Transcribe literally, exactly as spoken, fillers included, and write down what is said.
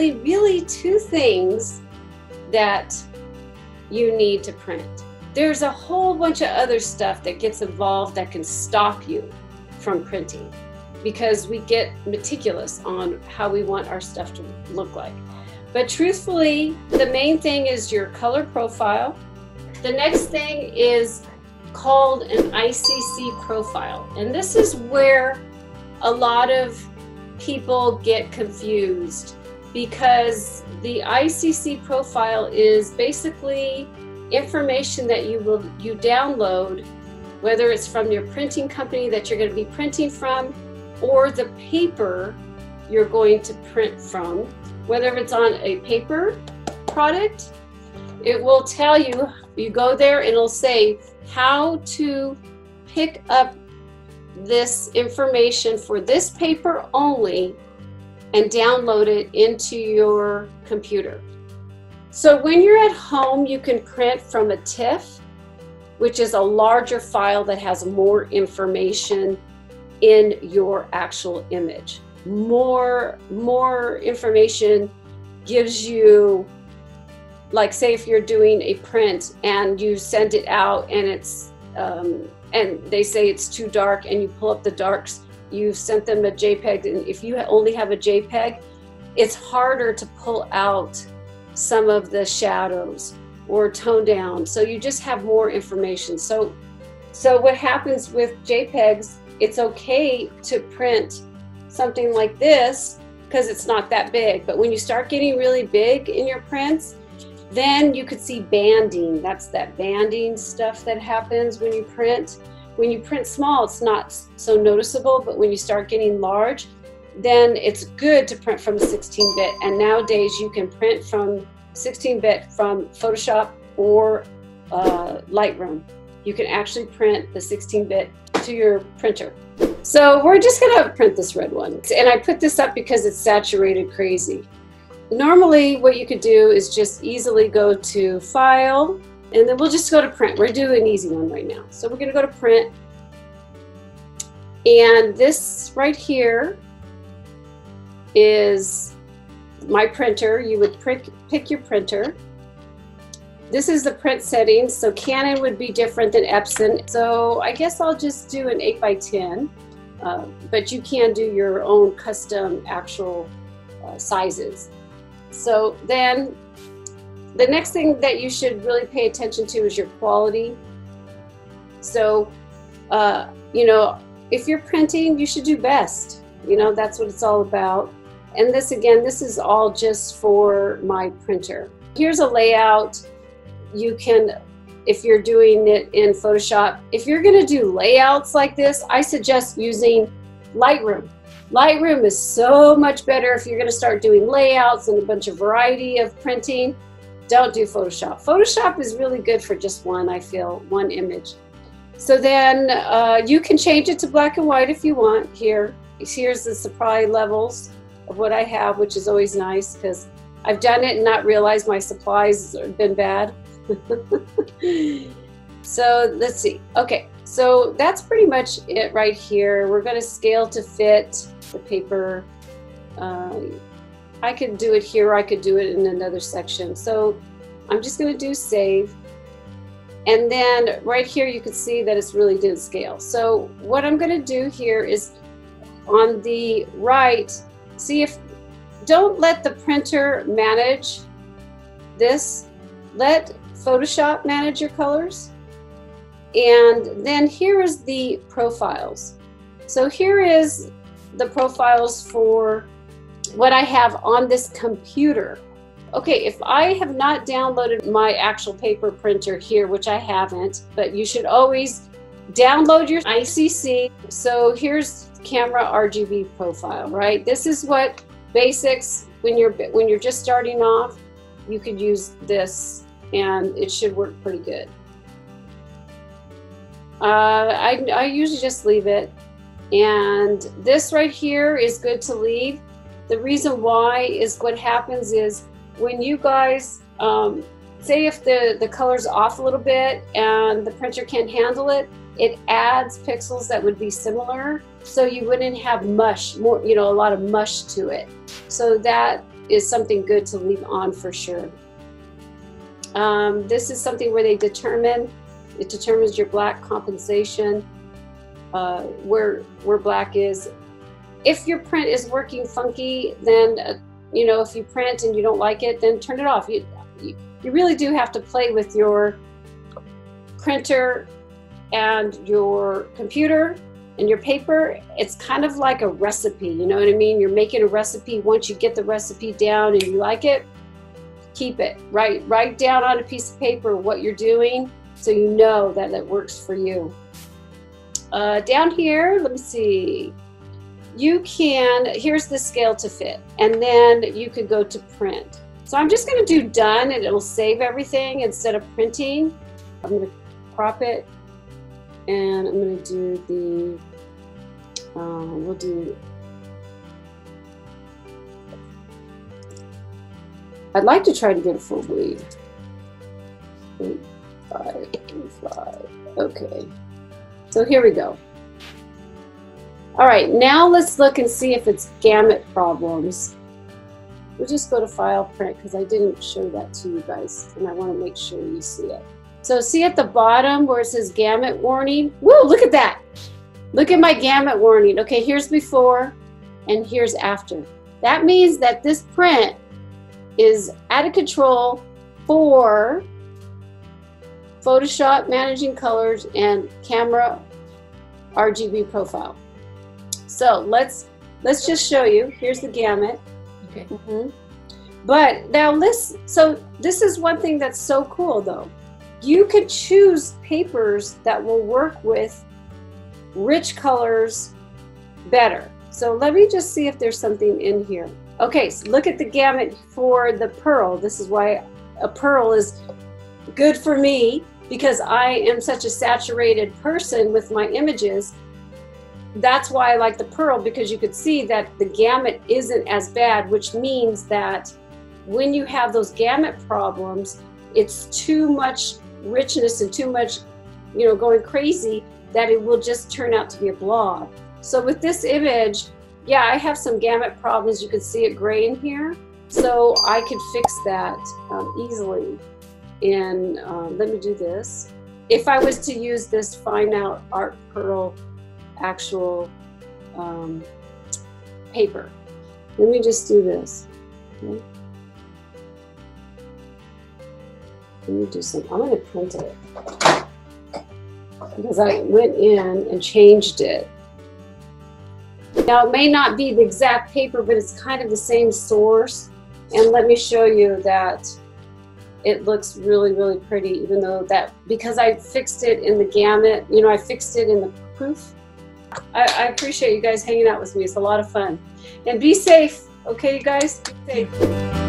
only really two things that you need to print. There's a whole bunch of other stuff that gets involved that can stop you from printing because we get meticulous on how we want our stuff to look like. But truthfully, the main thing is your color profile. The next thing is called an I C C profile. And this is where a lot of people get confused because the I C C profile is basically information that you will you download, whether it's from your printing company that you're going to be printing from or the paper you're going to print from, whether it's on a paper product. It will tell you, you go there and it'll say how to pick up this information for this paper only and download it into your computer. So when you're at home, you can print from a TIFF, which is a larger file that has more information in your actual image. More, more information gives you, like say if you're doing a print and you send it out and it's um, and they say it's too dark and you pull up the darks, you sent them a JPEG, and if you only have a JPEG, it's harder to pull out some of the shadows or tone down. So you just have more information. So, so what happens with JPEGs, it's okay to print something like this because it's not that big. But when you start getting really big in your prints, then you could see banding. That's that banding stuff that happens when you print. When you print small, it's not so noticeable, but when you start getting large, then it's good to print from sixteen bit. And nowadays you can print from sixteen bit from Photoshop or uh, Lightroom. You can actually print the sixteen bit to your printer. So we're just gonna print this red one. And I put this up because it's saturated crazy. Normally what you could do is just easily go to File, and then we'll just go to Print. We're doing an easy one right now. So we're gonna go to Print. And this right here is my printer. You would pick, pick your printer. This is the print settings. So Canon would be different than Epson. So I guess I'll just do an eight by ten, uh, but you can do your own custom actual uh, sizes. So then the next thing that you should really pay attention to is your quality. So, uh, you know, if you're printing, you should do best. You know, that's what it's all about. And this, again, this is all just for my printer. Here's a layout. You can, if you're doing it in Photoshop, if you're gonna do layouts like this, I suggest using Lightroom. Lightroom is so much better if you're gonna start doing layouts and a bunch of variety of printing. Don't do Photoshop. Photoshop is really good for just one, I feel, one image. So then uh, you can change it to black and white if you want. Here, here's the supply levels of what I have, which is always nice because I've done it and not realized my supplies have been bad. So let's see. Okay, so that's pretty much it right here. We're going to scale to fit the paper. Uh, I could do it here, or I could do it in another section. So I'm just going to do save. And then right here you can see that it's really did scale. So what I'm going to do here is on the right, see if, don't let the printer manage this. Let Photoshop manage your colors. And then here is the profiles. So here is the profiles for what I have on this computer. Okay, if I have not downloaded my actual paper printer here, which I haven't, but you should always download your I C C. So here's camera R G B profile, right? This is what basics, when you're when you're just starting off, you could use this and it should work pretty good. Uh, I, I usually just leave it. And this right here is good to leave. The reason why is what happens is when you guys, um, say if the, the color's off a little bit and the printer can't handle it, it adds pixels that would be similar. So you wouldn't have mush, more, you know, a lot of mush to it. So that is something good to leave on for sure. Um, this is something where they determine, it determines your black compensation, uh, where, where black is. If your print is working funky, then, uh, you know, if you print and you don't like it, then turn it off. You, you, you really do have to play with your printer and your computer and your paper. It's kind of like a recipe, you know what I mean? You're making a recipe. Once you get the recipe down and you like it, keep it. Write, write down on a piece of paper what you're doing so you know that it works for you. Uh, down here, let me see. You can, here's the scale to fit, and then you could go to print. So I'm just gonna do done and it'll save everything instead of printing. I'm gonna crop it and I'm gonna do the, um, we'll do, I'd like to try to get a full bleed. Eight, five, eight, five, okay. So here we go. All right, now let's look and see if it's gamut problems. We'll just go to File, Print, because I didn't show that to you guys, and I want to make sure you see it. So see at the bottom where it says gamut warning? Woo, look at that. Look at my gamut warning. Okay, here's before, and here's after. That means that this print is out of control for Photoshop, managing colors, and camera R G B profile. So let's let's just show you. Here's the gamut. Okay. Mm-hmm. But now this, so this is one thing that's so cool though. You could choose papers that will work with rich colors better. So let me just see if there's something in here. Okay, so look at the gamut for the pearl. This is why a pearl is good for me, because I am such a saturated person with my images. That's why I like the pearl, because you could see that the gamut isn't as bad, which means that when you have those gamut problems, it's too much richness and too much, you know, going crazy, that it will just turn out to be a blob. So with this image, yeah, I have some gamut problems. You can see it gray in here. So I could fix that um, easily. And um, let me do this. If I was to use this Fine Out Art Pearl actual um, paper. Let me just do this. Okay. Let me do some, I'm gonna print it because I went in and changed it. Now it may not be the exact paper, but it's kind of the same source. And let me show you that it looks really, really pretty, even though that, because I fixed it in the gamut, you know, I fixed it in the proof. I, I appreciate you guys hanging out with me. It's a lot of fun. And be safe, okay, you guys? Be safe.